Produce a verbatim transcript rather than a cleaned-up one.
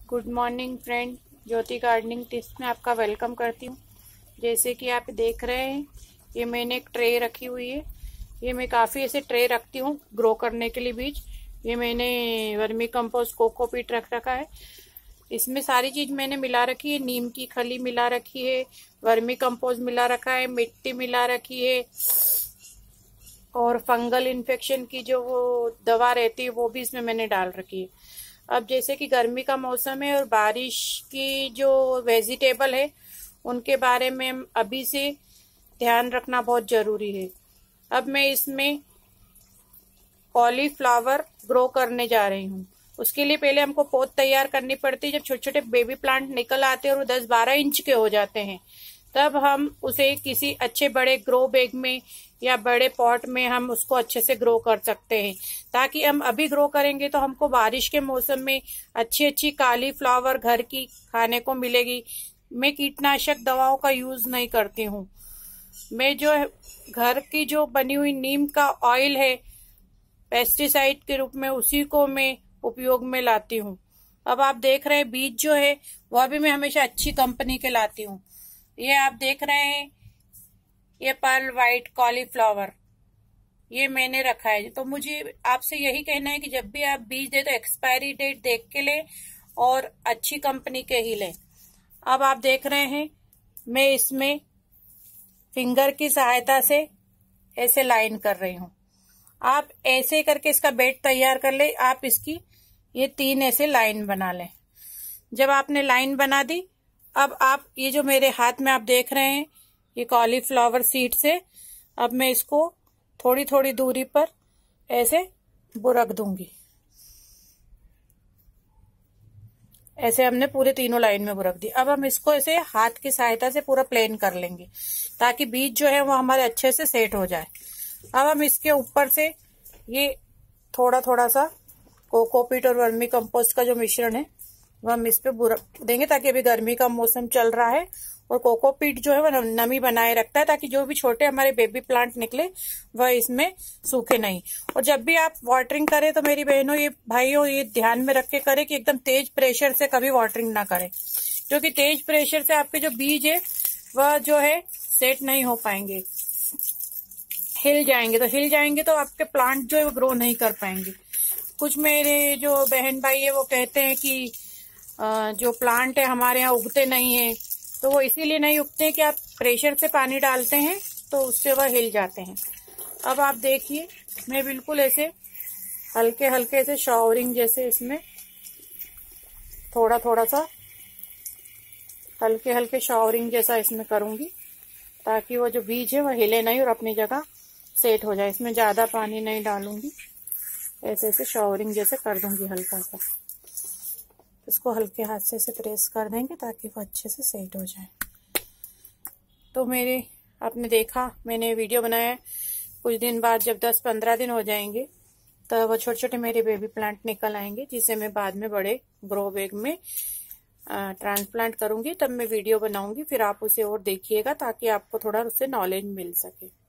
Good morning friend, Jyoti gardening tips में आपका welcome करती हूँ। जैसे कि आप देख रहे हैं, ये मैंने एक ट्रे रखी हुई है। ये मैं काफ़ी ऐसे ट्रे रखती हूँ ग्रो करने के लिए बीज। ये मैंने वर्मी कंपोस्ट कोकोपीट रख रखा है। इसमें सारी चीज़ मैंने मिला रखी है। नीम की खली मिला रखी है, वर्मी कंपोस्ट मिला रखा है, मिट्टी मिला रखी है, और फंगल इन्फेक्शन की जो वो दवा रहती है वो भी इसमें मैंने डाल रखी है। अब जैसे कि गर्मी का मौसम है और बारिश की जो वेजिटेबल है उनके बारे में अभी से ध्यान रखना बहुत जरूरी है। अब मैं इसमें कॉलीफ्लावर ग्रो करने जा रही हूँ। उसके लिए पहले हमको पौध तैयार करनी पड़ती है। जब छोटे छोटे बेबी प्लांट निकल आते हैं और वो दस बारह इंच के हो जाते हैं, तब हम उसे किसी अच्छे बड़े ग्रो बैग में या बड़े पॉट में हम उसको अच्छे से ग्रो कर सकते हैं, ताकि हम अभी ग्रो करेंगे तो हमको बारिश के मौसम में अच्छी अच्छी कालीफ्लावर घर की खाने को मिलेगी। मैं कीटनाशक दवाओं का यूज नहीं करती हूँ। मैं जो घर की जो बनी हुई नीम का ऑयल है पेस्टिसाइड के रूप में, उसी को मैं उपयोग में लाती हूँ। अब आप देख रहे हैं बीज जो है वह भी मैं हमेशा अच्छी कंपनी के लाती हूँ। ये आप देख रहे हैं, ये पर्ल वाइट कॉलीफ्लावर ये मैंने रखा है। तो मुझे आपसे यही कहना है कि जब भी आप बीज दे तो एक्सपायरी डेट देख के लें और अच्छी कंपनी के ही लें। अब आप देख रहे हैं, मैं इसमें फिंगर की सहायता से ऐसे लाइन कर रही हूँ। आप ऐसे करके इसका बेड तैयार कर ले। आप इसकी ये तीन ऐसे लाइन बना लें। जब आपने लाइन बना दी, अब आप ये जो मेरे हाथ में आप देख रहे हैं ये कॉलीफ्लावर सीड से, अब मैं इसको थोड़ी थोड़ी दूरी पर ऐसे बुरक दूंगी। ऐसे हमने पूरे तीनों लाइन में बुरक दी। अब हम इसको ऐसे हाथ की सहायता से पूरा प्लेन कर लेंगे, ताकि बीज जो है वो हमारे अच्छे से सेट हो जाए। अब हम इसके ऊपर से ये थोड़ा थोड़ा सा कोकोपीट और वर्मी कंपोस्ट का जो मिश्रण है वो हम इस पे बुरक देंगे, ताकि अभी गर्मी का मौसम चल रहा है और कोकोपीट जो है वो नमी बनाए रखता है, ताकि जो भी छोटे हमारे बेबी प्लांट निकले वह इसमें सूखे नहीं। और जब भी आप वाटरिंग करें तो मेरी बहनों ये भाइयों ये ध्यान में रख के करें कि एकदम तेज प्रेशर से कभी वाटरिंग ना करें, क्योंकि तेज प्रेशर से आपके जो बीज है वह जो है सेट नहीं हो पाएंगे, हिल जाएंगे। तो हिल जाएंगे तो आपके प्लांट जो है वो ग्रो नहीं कर पाएंगे। कुछ मेरे जो बहन भाई है वो कहते हैं कि जो प्लांट है हमारे यहाँ उगते नहीं है, तो वो इसीलिए नहीं उगते कि आप प्रेशर से पानी डालते हैं तो उससे वह हिल जाते हैं। अब आप देखिए, मैं बिल्कुल ऐसे हल्के हल्के से शावरिंग जैसे इसमें थोड़ा थोड़ा सा हल्के हल्के शावरिंग जैसा इसमें करूंगी, ताकि वो जो बीज है वह हिले नहीं और अपनी जगह सेट हो जाए। इसमें ज्यादा पानी नहीं डालूंगी, ऐसे ऐसे शावरिंग जैसे कर दूंगी हल्का सा। इसको हल्के हाथ से ऐसे प्रेस कर देंगे ताकि वो अच्छे से सेट हो जाए। तो मेरे आपने देखा, मैंने वीडियो बनाया, कुछ दिन बाद जब दस पंद्रह दिन हो जाएंगे तो वो छोटे छोटे मेरे बेबी प्लांट निकल आएंगे, जिसे मैं बाद में बड़े ग्रो बैग में ट्रांसप्लांट करूंगी। तब मैं वीडियो बनाऊंगी, फिर आप उसे और देखिएगा ताकि आपको थोड़ा उससे नॉलेज मिल सके।